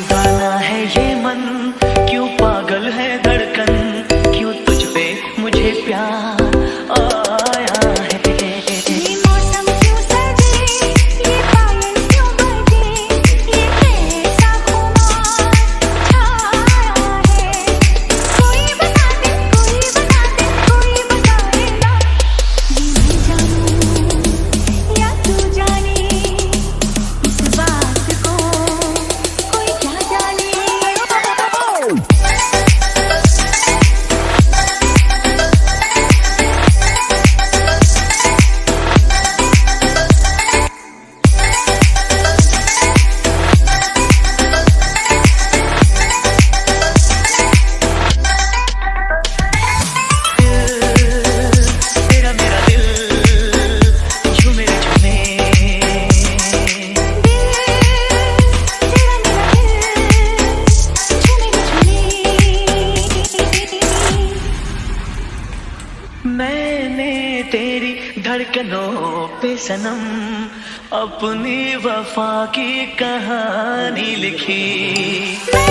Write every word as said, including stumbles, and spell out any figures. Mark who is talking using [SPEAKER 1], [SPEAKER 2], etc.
[SPEAKER 1] दीवाना है ये मन, क्यों पागल है धड़कन, क्यों तुझ पे मुझे प्यार आया है।
[SPEAKER 2] ये मौसम क्यों सर्दी, ये पायल क्यों बरदी, ये कैसा खुमार छाया है। कोई बता दे, कोई बता दे, कोई बताए ना, ये मैं जानूं या तू जाने, इस बात को कोई क्या जाने।
[SPEAKER 1] तेरा मेरा दिल झूमे रे झूमे, मैंने तेरी धड़कनों पे सनम अपनी वफा की कहानी लिखी।